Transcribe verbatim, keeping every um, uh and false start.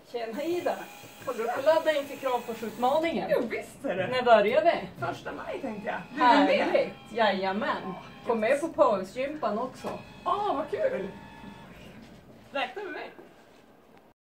Tjena Ida! Håller du på att ladda inför Kramforsutmaningen? Jo visst är det. När börjar vi? Första maj tänkte jag. Du är med? Härligt! Jajamän! Kom med på pausgympan också. Åh, vad kul! Räkna med mig.